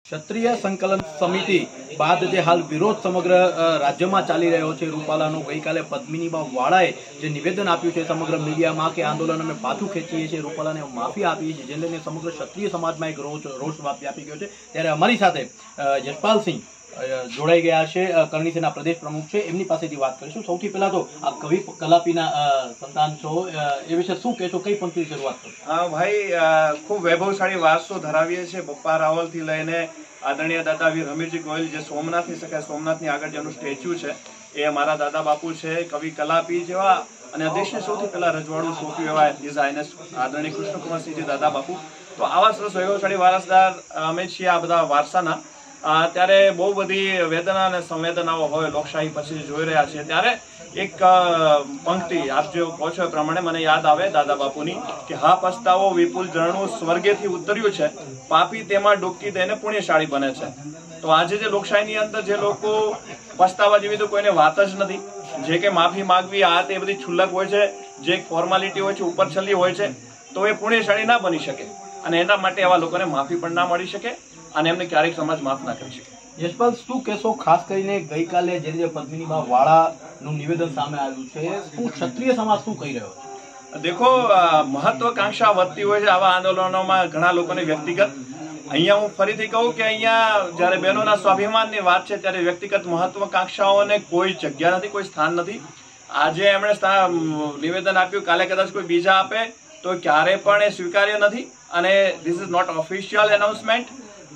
ક્ષત્રિય સંકલન સમિતિ બાદ જે હાલ વિરોધ સમગ્ર રાજ્યમાં ચાલી રહ્યો છે, રૂપાલાનો ગઈકાલે પદ્મિનીબા વાળાએ જે નિવેદન આપ્યું છે સમગ્ર મીડિયામાં કે આંદોલન અમે પાછું ખેંચીએ છીએ, રૂપાલાને માફી આપીએ છીએ, જેને લઈને સમગ્ર ક્ષત્રિય સમાજમાં એક રોષ વ્યાપી ગયો છે। ત્યારે અમારી સાથે યશપાલસિંહ જોડાઈ ગયા છે, કરણી સેના પ્રદેશ પ્રમુખ છે, એમની પાસેથી વાત કરીશું। સૌથી પહેલા તો આ કવિ કલાપીના સંતાન છો, એ વિશે શું કહેશો, કઈ પંક્તિથી શરૂઆત કરો? હા ભાઈ, ખૂબ વૈભવશાળી વારસો ધરાવીએ છીએ। બપ્પા રાવલ થી લઈને આદરણીય દાદા વીર હમીરજી ગોહિલ જે સોમનાથની શકાય, સોમનાથની આગળ જેનું સ્ટેચ્યુ છે એ અમારા દાદા બાપુ છે। કવિ કલાપી જેવા અને દેશને સૌથી પહેલા રજવાડું સોંપ્યું એવા હિઝ હાઇનેસ આદરણીય કૃષ્ણકુમારસિંહજી દાદા બાપુ, તો આવા સરસ વૈભવશાળી વારસદાર અમે છીએ આ બધા વારસાના। ત્યારે બહુ બધી વેદના અને સંવેદનાઓ હોય, લોકશાહી પછી જોઈ રહ્યા છીએ, ત્યારે એક પંક્તિ આપ જે કહો છો એ પ્રમાણે મને યાદ આવે દાદા બાપુની કે હા પસ્તાવો વિપુલ ઝરણું સ્વર્ગેથી ઉતર્યું છે, પાપી તેમાં ડૂબકી દઈને પુણ્યશાળી બને છે। તો આજે જે લોકશાહીની અંદર જે લોકો પસ્તાવા જેવી તો કોઈને વાત જ નથી, જે કે માફી માંગવી આ તે બધી છુલ્લક હોય છે, જે ફોર્માલિટી હોય છે, ઉપર છલ્લી હોય છે, તો એ પુણ્યશાળી ના બની શકે અને એના માટે એવા લોકોને માફી પણ ના મળી શકે અને એમને ક્યારેક સમાજ માફ ના કરી શકે। યશપાલ, શું કહેશો ખાસ કરીને ગઈકાલે જે રીતે પદ્મિનીબા વાળાનું નિવેદન સામે આવ્યું છે, શું ક્ષત્રિય સમાજ શું કહી રહ્યો છે? દેખો, મહત્વાકાંક્ષા વધતી હોય છે આવા આંદોલનોમાં ઘણા લોકોને વ્યક્તિગત, અહીંયા હું ફરીથી કહું કે અહીંયા જયારે બહેનોના સ્વાભિમાનની વાત છે ત્યારે વ્યક્તિગત મહત્વાકાંક્ષાઓને કોઈ જગ્યા નથી, કોઈ સ્થાન નથી। આજે એમણે નિવેદન આપ્યું, કાલે કદાચ કોઈ બીજા આપે તો ક્યારે પણ એ સ્વીકાર્ય નથી અને this is not official announcement.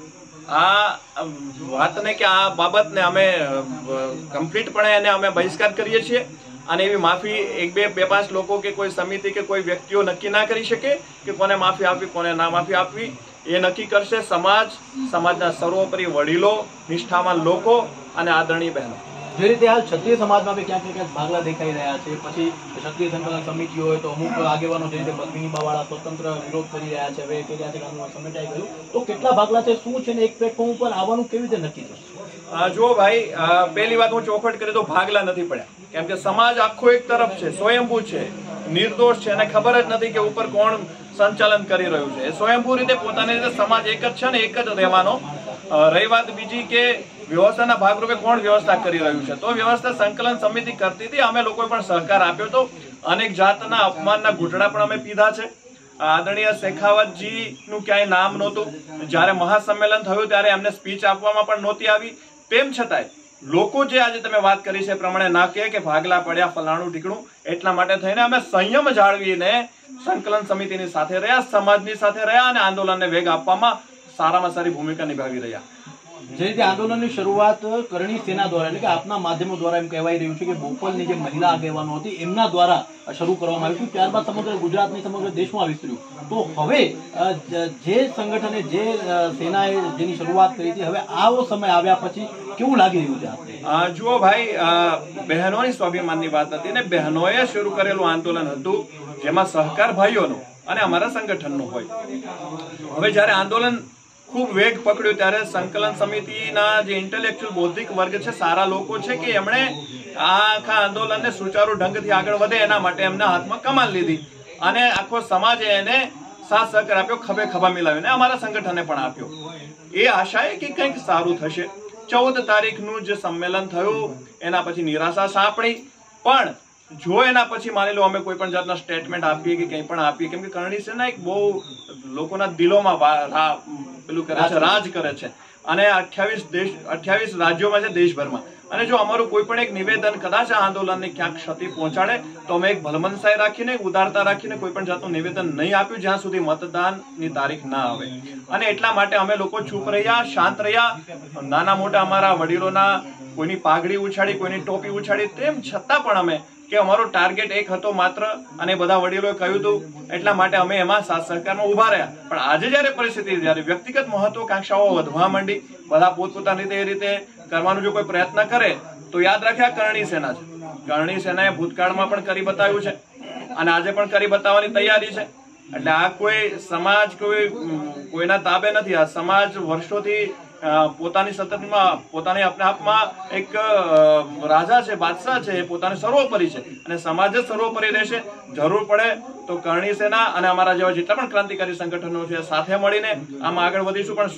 આ વાતને કે આ બાબતને અમે કમ્પ્લીટપણે એને અમે બહિષ્કાર કરીએ છીએ અને એવી માફી એક બે પાંચ લોકો કે કોઈ સમિતિ કે કોઈ વ્યક્તિઓ નક્કી ના કરી શકે કે કોને માફી આપવી કોને ના માફી આપવી, એ નક્કી કરશે સમાજ, સમાજના સર્વોપરી વડીલો, નિષ્ઠાવાન લોકો અને આદરણીય બહેનો। જે રીતે હાલ ક્ષત્રિય સમાજમાં બી ક્યાંક ક્યાંક ભાગલા દેખાઈ રહ્યા છે, પછી ક્ષત્રિય સંકલન સમિતિ હોય તો અમુક આગેવાનો જે રીતે પદ્મિનીબા વાળા સ્વતંત્ર વિરોધ કરી રહ્યા છે, હવે કહી રહ્યા છે કે આનું સમેટાઈ ગયું, તો કેટલા ભાગલા છે, શું છે ને એક પ્લેટફોર્મ ઉપર આવવાનું કેવી રીતે નક્કી થશે? જો ભાઈ, પહેલી વાત હું ચોખવટ કરી તો ભાગલા નથી પડ્યા, કેમ કે સમાજ આખો એક તરફ છે, સ્વયંભૂ છે, નિર્દોષ છે અને ખબર જ નથી કે ઉપર કોણ સંચાલન કરી રહ્યું છે। સ્વયંભૂ રીતે પોતાની રીતે સમાજ એક જ છે ને એક જ રહેવાનો। રહી વાત બીજી કે વ્યવસ્થાના ભાગરૂપે કોણ વ્યવસ્થા કરી રહ્યું છે, તો વ્યવસ્થા સંકલન સમિતિ કરતી હતી, અમે લોકોએ પણ સહકાર આપ્યો હતો, અનેક જાતના અપમાનના ઘૂંટડા પણ અમે પીધા છે। આદરણીય શેખાવતજી નું ક્યાંય નામ નહોતું, જયારે મહાસંમેલન થયું ત્યારે એમને સ્પીચ આપવામાં પણ નહોતી આવી, તેમ છતાંય લોકો જે આજે તમે વાત કરી છે એ પ્રમાણે ના કે ભાગલા પડ્યા ફલાણું ઢીકણું, એટલા માટે થઈને અમે સંયમ જાળવીને સંકલન સમિતિની સાથે રહ્યા, સમાજની સાથે રહ્યા અને આંદોલનને વેગ આપવામાં સારામાં સારી ભૂમિકા નિભાવી રહ્યા। જે રીતે આંદોલનની શરૂઆત કરણી સેના દ્વારા એટલે કે આપના માધ્યમો દ્વારા એમ કહેવાય રહ્યું છે કે બોપલની જે મહિલા આગેવાનો હતી એમના દ્વારા શરૂ કરવામાં આવ્યું, ત્યારબાદ સમગ્ર ગુજરાતની સમગ્ર દેશમાં વિસ્તર્યું, તો હવે જે સંગઠને જે સેનાએ જેની શરૂઆત કરી હતી, હવે આવો સમય આવ્યા પછી કેવું લાગી રહ્યું છે? જુઓ ભાઈ, બહેનોની સ્વાભિમાનની વાત હતી ને બહેનોએ શરૂ કરેલું આંદોલન હતું, જેમાં સહકાર ભાઈઓનો અને અમારા સંગઠનનો હોય। હવે જયારે આંદોલન ખૂબ વેગ પકડ્યું ત્યારે સંકલન સમિતિના જે ઇન્ટેલેક્ચ્યુઅલ બૌદ્ધિક વર્ગ છે, સારા લોકો છે, કે એમણે આ આખા આંદોલનને સુચારુ ઢંગથી આગળ વધે એના માટે એમના હાથમાં કમાન લીધી અને આખો સમાજે એને સાથ સહકાર આપ્યો, ખભે ખભા મિલાવીને અમારા સંગઠને પણ આપ્યો, એ આશાએ કે કંઈક સારું થશે। 14 તારીખનું જે સંમેલન થયું એના પછી નિરાશા સાંપડી, પણ જો એના પછી માની લો અમે કોઈ પણ જાતના સ્ટેટમેન્ટ આપીએ કે કંઈ પણ આપીએ, કેમ કે કરણી સેના એક બહુ લોકોના દિલોમાં પેલું કરે છે, રાજ કરે છે અને 28 રાજ્યોમાં છે દેશભરમાં, અને જો અમારું કોઈ પણ એક નિવેદન કદાચ આ આંદોલનને ક્યાંક ક્ષતિ પહોંચાડે તો અમે એક ભલમનસાઈ રાખીને, ઉદારતા રાખીને કોઈ પણ જાતનું નિવેદન નહીં આપ્યું જ્યાં સુધી મતદાનની તારીખ ના આવે, અને એટલા માટે અમે લોકો ચૂપ રહ્યા, શાંત રહ્યા। નાના મોટા અમારા વડીલોના કોઈની પાઘડી ઉછાળી, કોઈની ટોપી ઉછાળી, તેમ છતાં પણ અમે કે અમારો ટાર્ગેટ એક હતો માત્ર, અને બધા વડીલોએ કહ્યું હતું, એટલા માટે અમે એમાં સાથ સહકારમાં ઉભા રહ્યા। પણ આજે જયારે પરિસ્થિતિ, જયારે વ્યક્તિગત મહત્વાકાંક્ષાઓ વધવા માંડી, બધા પોતપોતાની રીતે એ રીતે કરવાનો જો કોઈ પ્રયત્ન કરે તો યાદ રાખ્યા કરણી સેના છે, કરણી સેનાએ ભૂતકાળમાં પણ કરી બતાવ્યું છે અને આજે પણ કરી બતાવવાની તૈયારી છે। એટલે આ કોઈ સમાજ કોઈના તાબે નથી, આ સમાજ વર્ષોથી પોતાની સતતમાં પોતાની अपने આપમાં એક રાજા છે, બાદશાહ છે, પોતાને સર્વોપરી છે અને સમાજ જ સર્વોપરી રહેશે। જરૂર પડે તો કરણી સેના અને અમારા જેવા જેટલા પણ ક્રાંતિકારી સંગઠનો છે સાથે મળીને આમાં આગળ વધીશું, પણ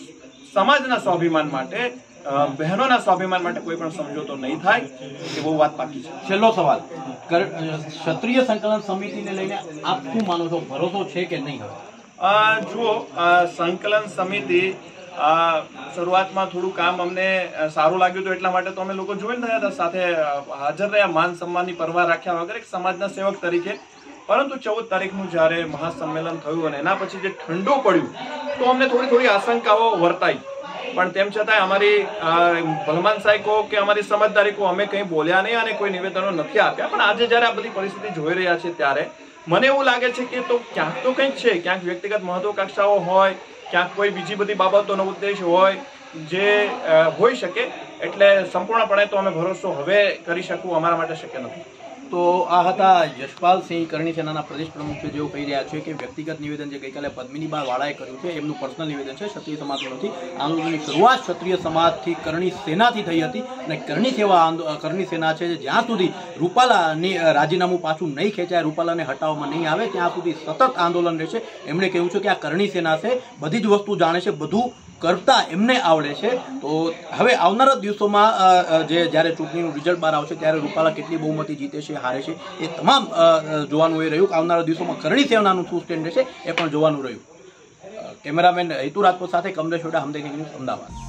સમાજના સ્વાભિમાન માટે, બહેનોના સ્વાભિમાન માટે કોઈ પણ સમજોતો નહીં થાય એ બહુ વાત બાકી છે. છેલ્લો સવાલ, ક્ષત્રિય સંકલન સમિતિને લઈને આપ શું માનો છો, ભરોસો છે કે નહીં? હવે જુઓ, સંકલન સમિતિ શરૂઆતમાં થોડું કામ અમને સારું લાગ્યું હતું, એટલા માટે તો અમે લોકો જોઈન થયા હતા, સાથે હાજર રહ્યા, માન સન્માનની પરવા રાખ્યા વગર એક સમાજના સેવક તરીકે. પરંતુ 14 તારીખનું જ્યારે મહાસંમેલન થયું અને એના પછી જે ઠંડુ પડ્યું તો અમને થોડી આશંકાઓ વર્તાઈ. પણ તેમ છતાંય અમારી ભલમાનસાઈ કહો કે અમારી સમજદારી કહો, અમે કંઈ બોલ્યા નહીં અને કોઈ નિવેદનો નથી આપ્યા. પણ આજે જ્યારે આ બધી પરિસ્થિતિ જોઈ રહ્યા છે ત્યારે મને એવું લાગે છે કે તો ક્યાંક તો કંઈક છે, ક્યાંક વ્યક્તિગત મહત્વાકાંક્ષાઓ હોય, ક્યાંક કોઈ બીજી બધી બાબતોનો ઉદ્દેશ હોય જે હોઈ શકે. એટલે સંપૂર્ણપણે તો અમે ભરોસો હવે કરી શકવું અમારા માટે શક્ય નથી. તો આ હતા યશપાલસિંહ, કરણી સેનાના પ્રદેશ પ્રમુખ છે, જેઓ કહી રહ્યા છે કે વ્યક્તિગત નિવેદન જે ગઈકાલે પદ્મિનીબા વાળાએ કર્યું છે એમનું પર્સનલ નિવેદન છે, ક્ષત્રિય સમાજનું નથી. આંદોલનની શરૂઆત ક્ષત્રિય સમાજથી, કરણી સેનાથી થઈ હતી અને કરણી સેના છે જ્યાં સુધી રૂપાલાની રાજીનામું પાછું નહીં ખેંચાય, રૂપાલાને હટાવવામાં નહીં આવે ત્યાં સુધી સતત આંદોલન રહેશે. એમણે કહ્યું છે કે આ કરણી સેના છે, બધી જ વસ્તુ જાણે છે, બધું કરતા એમને આવડે છે. તો હવે આવનારા દિવસોમાં જ્યારે ચૂંટણીનું રિઝલ્ટ બહાર આવશે ત્યારે રૂપાલા કેટલી બહુમતી જીતે છે, હારે છે, એ તમામ જોવાનું એ રહ્યું. આવનારા દિવસોમાં કરણી સેનાનું શું સ્ટેન્ડ રહેશે એ પણ જોવાનું રહ્યું. કેમેરામેન હેતુ રાજપૂત સાથે કમલેશ વેડા, હમદેખ ન્યૂઝ, અમદાવાદ.